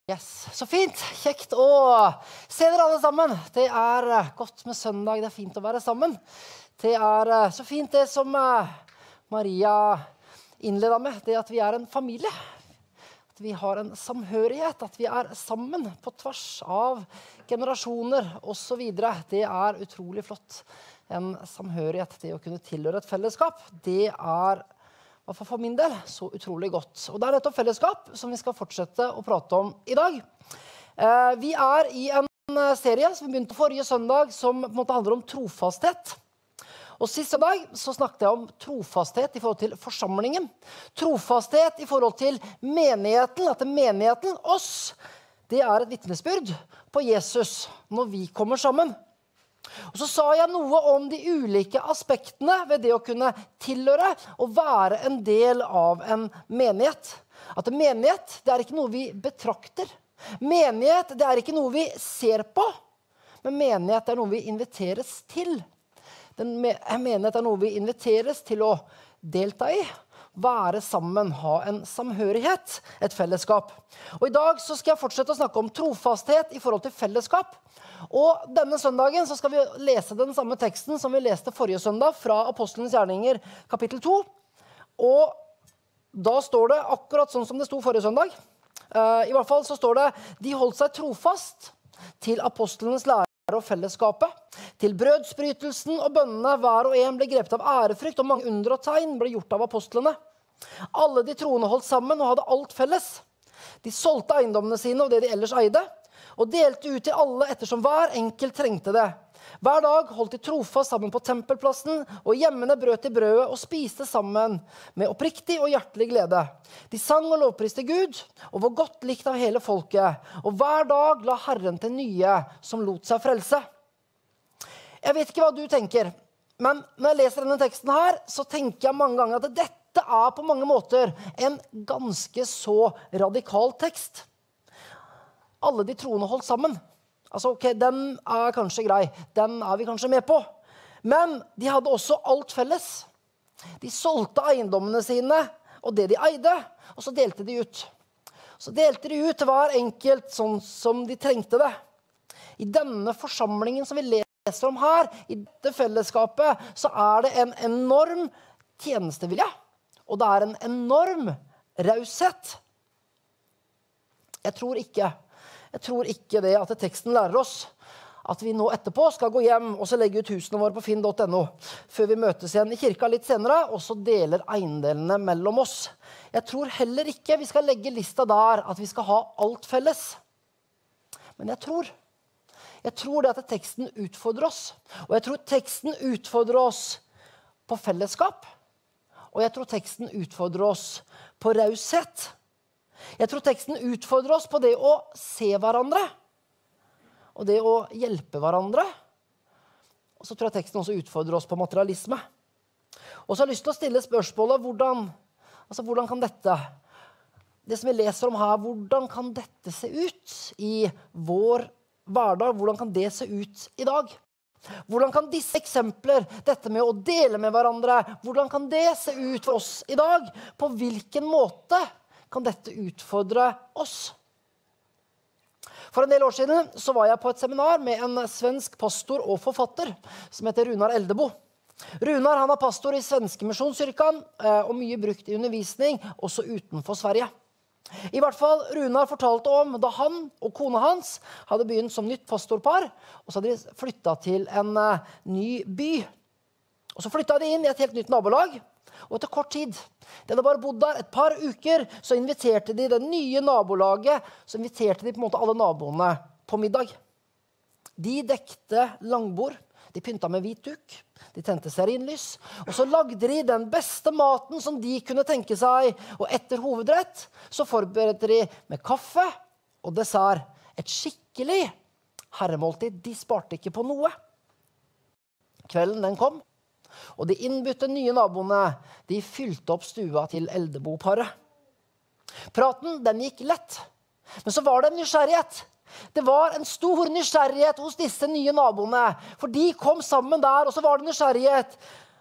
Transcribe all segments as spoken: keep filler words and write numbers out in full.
Yes, så fint, kjekt å se dere alle sammen. Det er godt med søndag, det er fint å være sammen. Det er så fint det som Maria innledet med, det at vi er en familie. At vi har en samhørighet, at vi er sammen på tvers av generasjoner og så videre. Det er utrolig flott. En samhørighet, det å kunne tilhøre et fellesskap, det er i hvert fall for min del, så utrolig godt. Og det er dette fellesskap som vi skal fortsette å prate om i dag. Eh, vi er i en serie som vi begynte forrige søndag, som på en måte handler om trofasthet. Og sist søndag så snakket jeg om trofasthet i forhold til forsamlingen. Trofasthet i forhold til menigheten, at menigheten, oss, det er et vitnesbyrd på Jesus når vi kommer sammen. Og så sa jeg noe om de ulike aspektene ved det å kunne tilhøre og være en del av en menighet. At menighet, det er ikke noe vi betrakter. Menighet, det er ikke noe vi ser på. Men menighet er noe vi inviteres til. Den menighet er noe vi inviteres til å delta i. Være sammen, ha en samhørighet, et fellesskap. Og i dag så skal jeg fortsette å snakke om trofasthet i forhold til fellesskap. Og denne søndagen så skal vi lese den samme teksten som vi leste forrige søndag fra Apostlenes gjerninger kapittel to. Og da står det akkurat sånn som det sto forrige søndag. Uh, I hvert fall så står det, de holdt seg trofast til apostlenes lære og fellesskapet, til brødsbrytelsen og bønnene hver og en ble grepet av ærefrykt, og mange under og tegn ble gjort av apostlene. Alle de troende holdt sammen og hadde alt felles. De solgte eiendommene sine og det de ellers eide, og delte ut til alle ettersom hver enkelt trengte det. Hver dag holdt de trofast sammen på tempelplassen, og hjemmene brøt de brødet og spiste sammen med oppriktig og hjertelig glede. De sang og lovpriste Gud, og var godt likt av hele folket, og hver dag la Herren til nye som lot seg frelse. Jeg vet ikke hva du tenker, men når jeg leser denne teksten her, så tenker jeg mange ganger at dette er på mange måter en ganske så radikal tekst. Alle de troende holdt sammen. Altså, ok, den er kanskje grei. Den er vi kanskje med på. Men de hadde også alt felles. De solgte eiendommene sine og det de eide, og så delte de ut. Så delte de ut til hver enkelt sånn som de trengte det. I denne forsamlingen som vi leser om her, i dette fellesskapet, så er det en enorm tjenestevilje. Og det er en enorm raushet. Jeg tror ikke Jeg tror ikke det at teksten lærer oss at vi nå etterpå skal gå hjem og så legge ut husene våre på finn punktum no før vi møtes igjen i kirka litt senere, og så deler eiendelene mellom oss. Jeg tror heller ikke vi skal legge lista der at vi skal ha alt felles. Men jeg tror, jeg tror det at teksten utfordrer oss. Og jeg tror teksten utfordrer oss på fellesskap. Og jeg tror teksten utfordrer oss på raushet. Jeg tror teksten utfordrer oss på det å se hverandre, og det å hjelpe hverandre. Og så tror jeg teksten også utfordrer oss på materialisme. Og så har jeg lyst til å stille spørsmålet, hvordan, altså hvordan kan dette, det som vi leser om her, hvordan kan dette se ut i vår hverdag? Hvordan kan det se ut i dag? Hvordan kan disse eksempler, dette med å dele med hverandre, hvordan kan det se ut for oss i dag? På hvilken måte kan dette utfordre oss? For en del år siden så var jeg på et seminar med en svensk pastor og forfatter som heter Runar Eldebo. Runar han er pastor i Svenske Misjonskyrkan og mye brukt i undervisning også utenfor Sverige. I hvert fall Runar fortalte om da han og kona hans hadde begynt som nytt pastorpar, og så hadde de flyttet til en ny by. Og så flyttet de inn i et helt nytt nabolag. Og etter kort tid, de hadde bare bodd der et par uker, så inviterte de det nye nabolaget, så inviterte de på en måte alle naboene på middag. De dekte langbord, de pynta med hvit duk, de tente stearinlys, og så lagde de den beste maten som de kunne tenke seg, og etter hovedrett så forberedte de med kaffe og dessert. Et skikkelig herremåltid, de sparte ikke på noe. Kvelden den kom, og de innbytte nye naboene, de fylte opp stua til Eldebo-paret. Praten, den gikk lett. Men så var det en nysgjerrighet. Det var en stor nysgjerrighet hos disse nye naboene. For de kom sammen der, og så var det nysgjerrighet.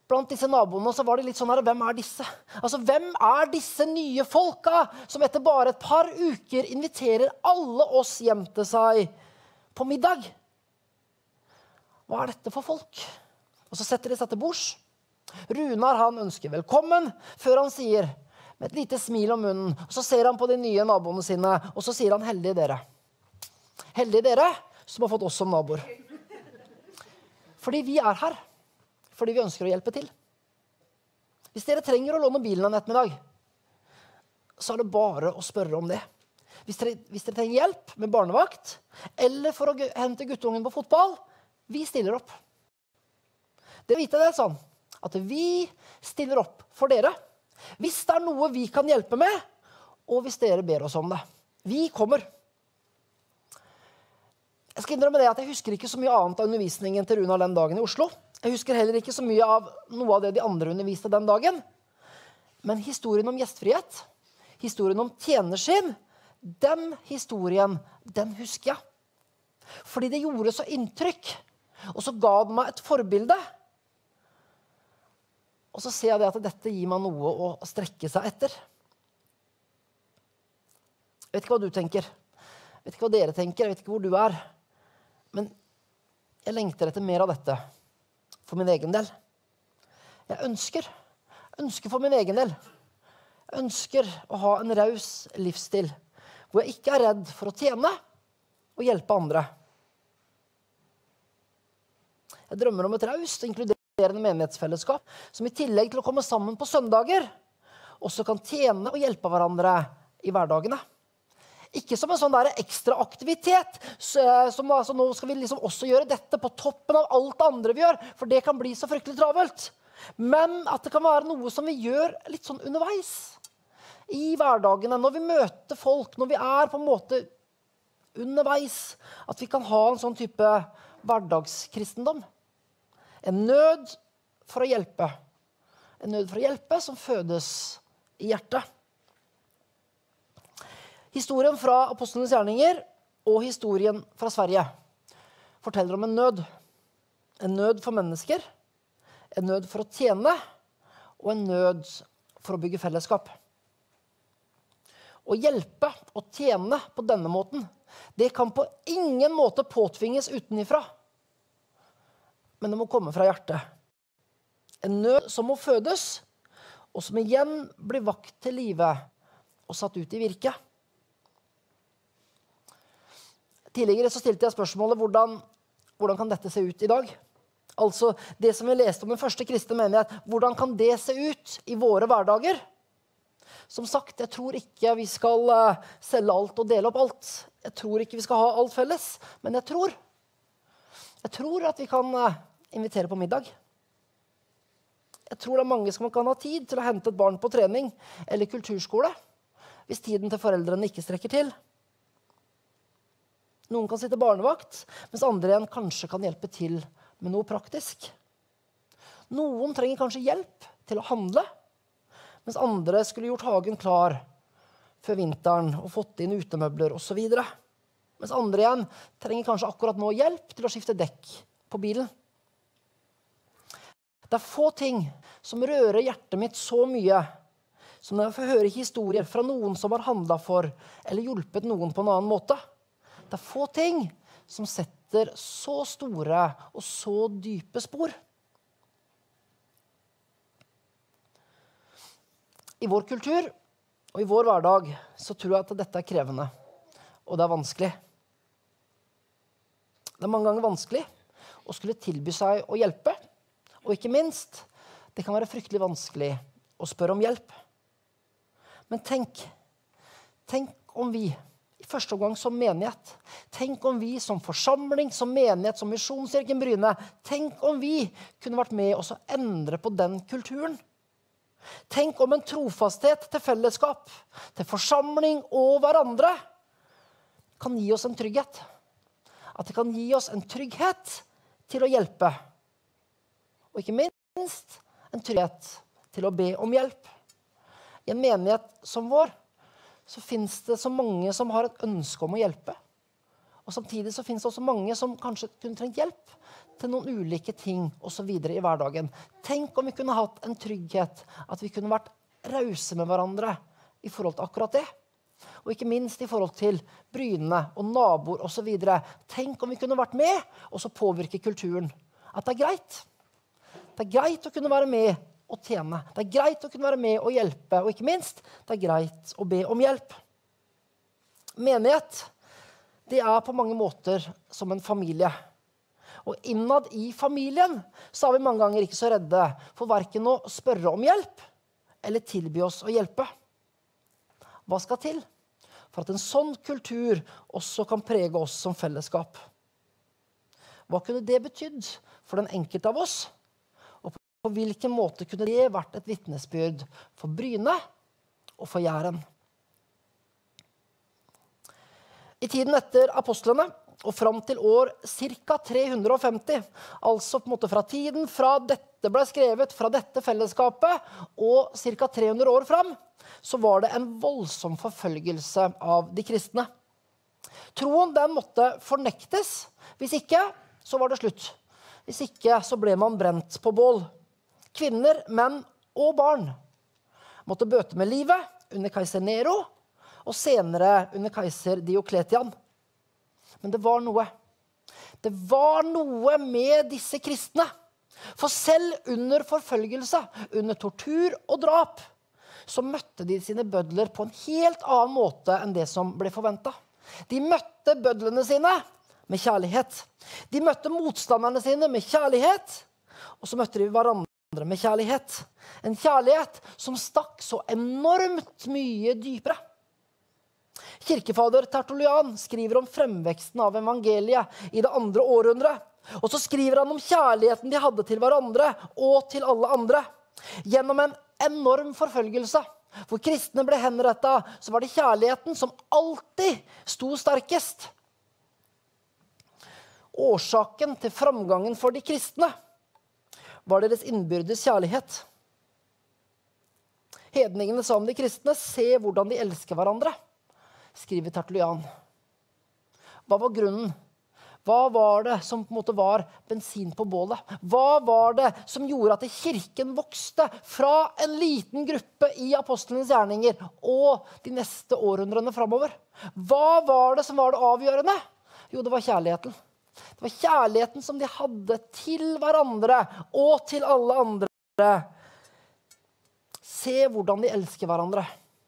blant disse naboene, så var det litt sånn her, hvem er disse? Altså, hvem er disse nye folka som etter bare et par uker inviterer alle oss hjem til seg på middag? Hva er dette for folk? Og så setter de seg til bords. Runar, han ønsker velkommen, før han sier, med et lite smil om munnen, og så ser han på de nye naboene sine, og så sier han, heldige dere. Heldige dere som har fått oss som naboer. Fordi vi er her. Fordi vi ønsker å hjelpe til. Hvis dere trenger å låne bilen en ettermiddag, så er det bare å spørre om det. Hvis dere, hvis dere trenger hjelp med barnevakt, eller for å hente guttungen på fotball, vi stiller opp. Det vite det er sånn, at vi stiller opp for dere. Hvis det er noe vi kan hjelpe med, og hvis dere ber oss om det. Vi kommer. Jeg skal innrømme det at jeg husker ikke så mye annet av undervisningen til Runar den dagen i Oslo. Jeg husker heller ikke så mye av noe av det de andre underviste den dagen. Men historien om gjestfrihet, historien om tjenersyn, den historien, den husker jeg. Fordi det gjorde så inntrykk, og så ga det meg et forbilde. Og så ser jeg det at dette gir meg noe å strekke seg etter. Jeg vet ikke hva du tenker. Jeg vet ikke hva dere tenker. Jeg vet ikke hvor du er. Men jeg lengter etter mer av dette for min egen del. Jeg ønsker, ønsker for min egen del. Jeg ønsker å ha en raus livsstil, hvor jeg ikke er redd for å tjene og hjelpe andre. Jeg drømmer om et raust og inkluderende menighetsfellesskap, som i tillegg til å komme sammen på søndager, også kan tjene og hjelpe hverandre i hverdagene. Ikke som en sånn der ekstra aktivitet, som altså, nå skal vi liksom også gjøre dette på toppen av alt det andre vi gjør, for det kan bli så fryktelig travelt. Men at det kan være noe som vi gjør litt sånn underveis i hverdagene, når vi møter folk, når vi er på en måte underveis, at vi kan ha en sånn type hverdagskristendom. En nød for å hjelpe. En nød for å hjelpe som fødes i hjertet. Historien fra Apostlenes gjerninger og historien fra Sverige forteller om en nød. En nød for mennesker, en nød for å tjene, og en nød for å bygge fellesskap. Å hjelpe og tjene på denne måten, det kan på ingen måte påtvinges utenifra. Men det må komme fra hjertet. En nød som må fødes, og som igjen blir vakt til live og satt ut i virke. Tidligere så stilte jeg spørsmålet, hvordan, hvordan kan dette se ut i dag? Altså det som vi leste om den første kristne menighet, hvordan kan det se ut i våre hverdager? Som sagt, jeg tror ikke vi skal uh, selge alt og dele opp alt. Jeg tror ikke vi skal ha alt felles, men jeg tror, jeg tror at vi kan uh, invitere på middag. Jeg tror det er mange som kan ha tid til å hente et barn på trening eller kulturskole, hvis tiden til foreldrene ikke strekker til. Noen kan sitte barnevakt, mens andre igjen kanskje kan hjelpe til med noe praktisk. Noen trenger kanskje hjelp til å handle, mens andre skulle gjort hagen klar før vinteren og fått inn utemøbler og så videre. Mens andre igjen trenger kanskje akkurat nå hjelp til å skifte dekk på bilen. Det er få ting som rører hjertet mitt så mye som når jeg får høre historier fra noen som har handlet for eller hjulpet noen på en annen måte. Det er få ting som setter så store og så dype spor. I vår kultur og i vår hverdag så tror jeg at dette er krevende, og det er vanskelig. Det er mange ganger vanskelig å skulle tilby seg å hjelpe, og ikke minst, det kan være fryktelig vanskelig å spørre om hjelp. Men tenk, tenk om vi i første omgang som menighet, tenk om vi som forsamling, som menighet, som Misjonskirken Bryne, tenk om vi kunne vært med oss å endre på den kulturen. Tenk om en trofasthet til fellesskap, til forsamling og hverandre kan gi oss en trygghet. At det kan gi oss en trygghet til å hjelpe. Og ikke minst en trygghet til å be om hjelp. I en menighet som vår så finnes det så mange som har et ønske om å hjelpe. Og Og samtidig så finnes det også mange som kanskje kunne trengt hjelp til noen ulike ting og så videre i hverdagen. Tenk om vi kunne hatt en trygghet, at vi kunne vært rause med hverandre i forhold til akkurat det. Og ikke minst i forhold til Bryne og naboer og så videre. Tenk om vi kunne vært med og så påvirke kulturen. At det er greit. Det er greit å kunne være med og tjene. Det er greit å kunne være med og hjelpe. Og ikke minst, det er greit å be om hjelp. Menighet, det er på mange måter som en familie. Og innad i familien så er vi mange ganger ikke så redde for hverken å spørre om hjelp eller tilby oss å hjelpe. Hva skal til for at en sånn kultur også kan prege oss som fellesskap? Hva kunne det betydd for den enkelte av oss? Og på hvilken måte kunne det vært et vitnesbyrd for Bryne og for Jæren? I tiden etter apostlene og fram til år ca. tre hundre og femti, altså på en måte fra tiden fra dette ble skrevet, fra dette fellesskapet, og ca. tre hundre år fram, så var det en voldsom forfølgelse av de kristne. Troen den måtte fornektes. Hvis ikke, så var det slutt. Hvis ikke, så ble man brent på bål. Kvinner, menn og barn måtte bøte med livet under keiser Nero, og senere under keiser Diokletian. Men det var noe. Det var noe med disse kristne. For selv under forfølgelse, under tortur og drap, så møtte de sine bødler på en helt annen måte enn det som ble forventet. De møtte bødlene sine med kjærlighet. De møtte motstanderne sine med kjærlighet, og så møtte de hverandre med kjærlighet. En kjærlighet som stakk så enormt mye dypere. Kirkefader Tertullian skriver om fremveksten av evangeliet i det andre århundret. Og så skriver han om kjærligheten de hadde til hverandre og til alle andre. Gjennom en enorm forfølgelse, hvor kristne ble henrettet, så var det kjærligheten som alltid sto sterkest. Årsaken til framgangen for de kristne var deres innbyrdes kjærlighet. Hedningene sa om de kristne, se hvordan de elsker hverandre, skriver Tertullian. Hva var grunnen? Hva var det som på en måte var bensin på bålet? Hva var det som gjorde at kirken vokste fra en liten gruppe i apostlenes gjerninger og de neste århundrene fremover? Hva var det som var det avgjørende? Jo, det var kjærligheten. Det var kjærligheten som de hadde til hverandre og til alle andre. Se hvordan de elsker hverandre.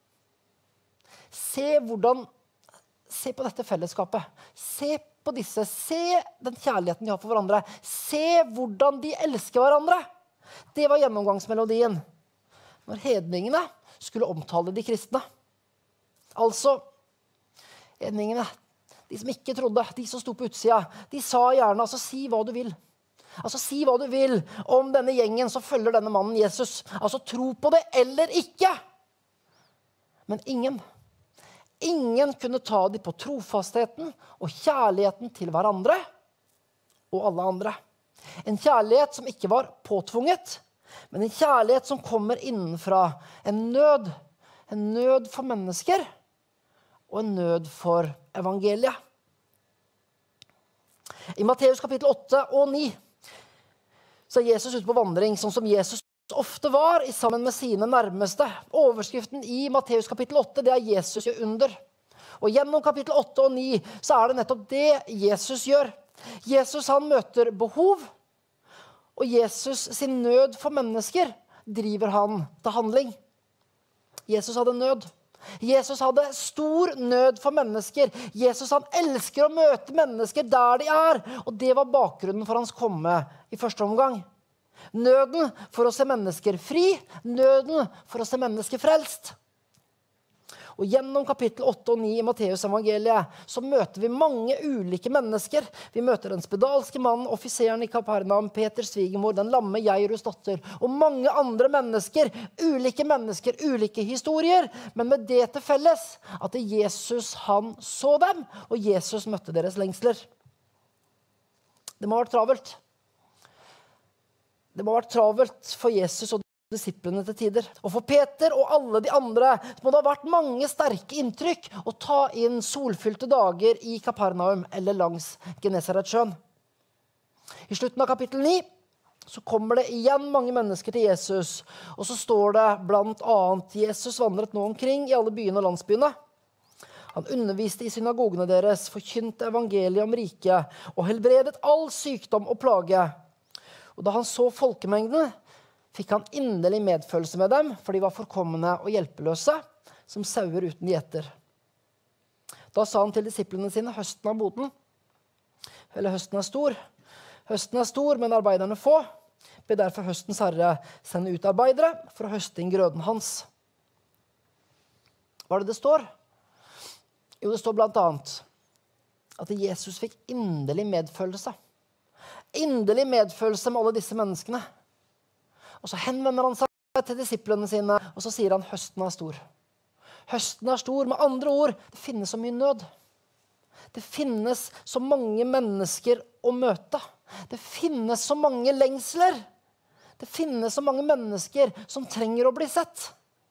Se hvordan, se på dette fellesskapet. Se på disse. Se den kjærligheten de har for hverandre. Se hvordan de elsker hverandre. Det var gjennomgangsmelodien når hedningene skulle omtale de kristne. Altså, hedningene, de som ikke trodde, de som sto på utsida, de sa gjerne, altså si hva du vil. Altså si hva du vil om denne gjengen som følger denne mannen Jesus. Altså tro på det eller ikke. Men ingen, ingen kunne ta dem på trofastheten og kjærligheten til hverandre og alle andre. En kjærlighet som ikke var påtvunget, men en kjærlighet som kommer innenfra. En nød, en nød for mennesker og en nød for evangeliet. I Matteus kapittel åtte og ni så er Jesus ute på vandring, sånn som Jesus ofte var, i sammen med sine nærmeste. Overskriften i Matteus kapittel åtte, det er Jesus gjør under. Og gjennom kapittel åtte og ni så er det nettopp det Jesus gjør. Jesus han møter behov, og Jesus sin nød for mennesker driver han til handling. Jesus hadde nød. Jesus hadde stor nød for mennesker. Jesus han elsker å møte mennesker der de er, og det var bakgrunnen for hans komme i første omgang. Nøden for å se mennesker fri, nøden for å se mennesker frelst. Og gjennom kapittel åtte og ni i Matteus evangeliet så møter vi mange ulike mennesker. Vi møter den spedalske mannen, offiseren i Kapernaum, Peters svigermor, den lamme Jairus datter, og mange andre mennesker, ulike mennesker, ulike historier, men med det til felles at Jesus han så dem, og Jesus møtte deres lengsler. Det må ha vært travelt. Det må ha vært travelt for Jesus og disiplene til tider. Og for Peter og alle de andre må det ha vært mange sterke inntrykk å ta inn solfylte dager i Kapernaum eller langs Genesaretsjøen. I slutten av kapittel ni så kommer det igjen mange mennesker til Jesus, og så står det blant annet Jesus vandret nå omkring i alle byene og landsbyene. Han underviste i synagogene deres, forkynte evangeliet om riket og helbredet all sykdom og plage. Og da han så folkemengden, fikk han inderlig medfølelse med dem, for de var forkomne og hjelpeløse, som sauer uten gjeter. Da sa han til disiplene sine, høsten er moden, eller høsten er stor. Høsten er stor, men arbeiderne få. Be derfor høstens herre sende ut arbeidere for å høste inn grøden hans. Hva er det det står? Jo, det står blant annet at Jesus fikk inderlig medfølelse. Inderlig medfølelse med alle disse menneskene. Og så henvender han seg til disiplene sine, og så sier han høsten er stor. Høsten er stor, med andre ord, det finnes så mye nød. Det finnes så mange mennesker å møte. Det finnes så mange lengsler. Det finnes så mange mennesker som trenger å bli sett.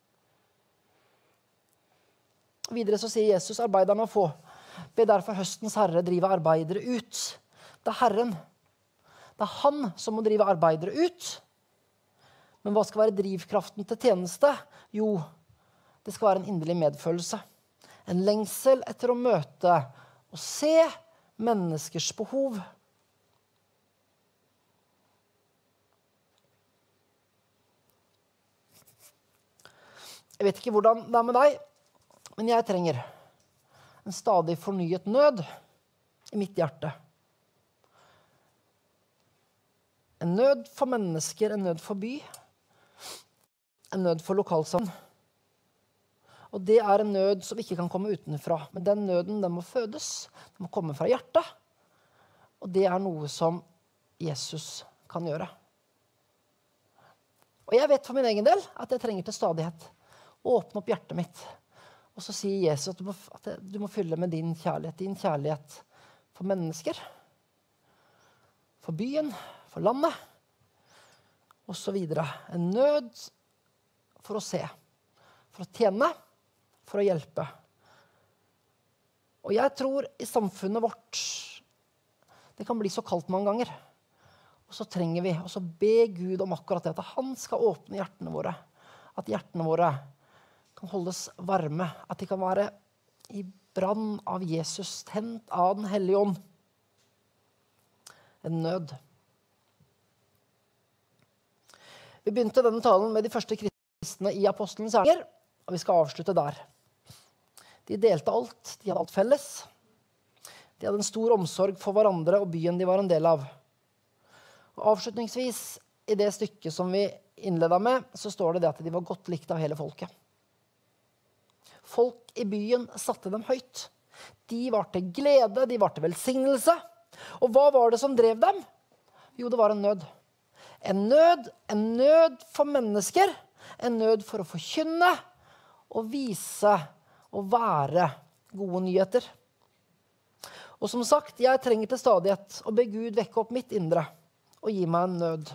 Videre så sier Jesus, arbeiderne få. Be derfor høstens herre drive arbeidere ut. Det er Herren. Det er han som må drive arbeidere ut. Men hva skal være drivkraften til tjeneste? Jo, det skal være en inderlig medfølelse. En lengsel etter å møte og se menneskers behov. Jeg vet ikke hvordan det er med deg, men jeg trenger en stadig fornyet nød i mitt hjerte. En nød for mennesker, en nød for by, en nød for lokalsamfunn. Og det er en nød som ikke kan komme utenfra. Men den nøden, den må fødes. Den må komme fra hjertet. Og det er noe som Jesus kan gjøre. Og jeg vet for min egen del at jeg trenger til stadighet å åpne opp hjertet mitt. Og så sier Jesus at du må, at du må fylle med din kjærlighet. Din kjærlighet for mennesker. For byen. For landet. Og så videre. En nød for å se. For å tjene. For å hjelpe. Og jeg tror i samfunnet vårt det kan bli så kaldt mange ganger. Og så trenger vi å be Gud om akkurat det, at han skal åpne hjertene våre. At hjertene våre kan holdes varme. At de kan være i brann av Jesus, tent av den hellige ånd. En nød. Vi begynte denne talen med de første kristne i apostelens gjerninger, og vi skal avslutte der. De delte alt, de hadde alt felles. De hadde en stor omsorg for hverandre og byen de var en del av. Og avslutningsvis, i det stykket som vi innledet med, så står det, det at de var godt likt av hele folket. Folk i byen satte dem høyt. De var til glede, de var til velsignelse. Og hva var det som drev dem? Jo, det var en nød. En nød, en nød for mennesker. En nød for å forkynne og vise og være gode nyheter. Og som sagt, jeg trenger til stadighet å be Gud vekke opp mitt indre og gi meg en nød.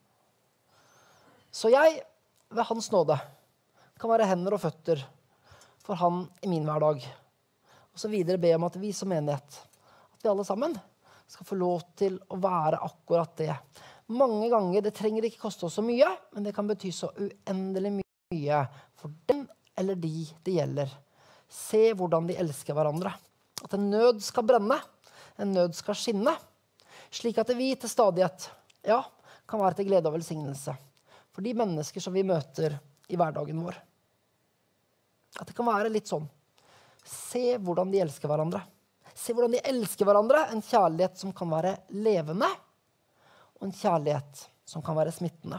Så jeg, ved hans nåde, kan være hender og føtter for han i min hverdag. Og så videre be om at vi som menighet, at vi alle sammen skal få lov til å være akkurat det. Mange ganger, det trenger ikke koste oss så mye, men det kan bety så uendelig mye for den eller de det gjelder. Se hvordan de elsker hverandre. At en nød skal brenne, en nød skal skinne, slik at vi til stadighet, ja, kan være til glede og velsignelse for de mennesker som vi møter i hverdagen vår. At det kan være litt sånn. Se hvordan de elsker hverandre. Se hvordan de elsker hverandre, en kjærlighet som kan være levende, og en kjærlighet som kan være smittende.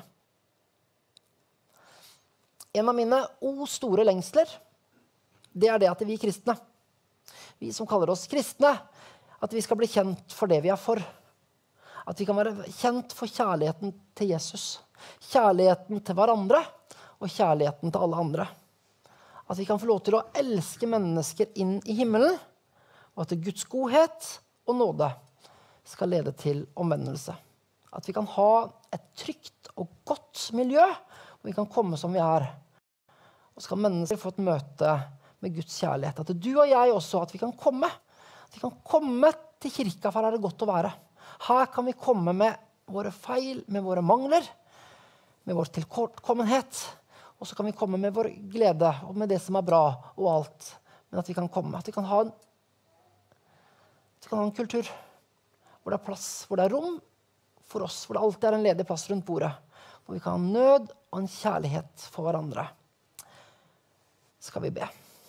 En av mine o store lengsler, det er det at vi kristne, vi som kaller oss kristne, at vi skal bli kjent for det vi er for. At vi kan være kjent for kjærligheten til Jesus, kjærligheten til hverandre og kjærligheten til alle andre. At vi kan få lov til å elske mennesker inn i himmelen, og at Guds godhet og nåde skal lede til omvendelse. At vi kan ha et trygt og godt miljø, og vi kan komme som vi er. Og så kan mennesker få et møte med Guds kjærlighet. At du og jeg også, at vi kan komme. At vi kan komme til kirka, for her er det godt å være. Her kan vi komme med våre feil, med våre mangler, med vår tilkortkommenhet. Og så kan vi komme med vår glede og med det som er bra og alt. Men at vi kan komme, at vi kan ha en, at vi kan ha en kultur hvor det er plass, hvor det er rom for oss, hvor det alltid er en ledig plass rundt bordet. Hvor vi kan ha nød og en kjærlighet for hverandre. Skal vi be.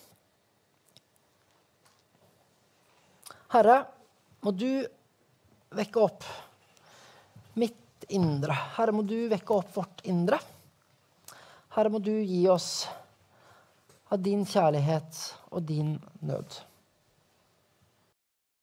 Herre, må du vekke opp mitt indre. Herre, må du vekke opp vårt indre. Herre, må du gi oss av din kjærlighet og din nød.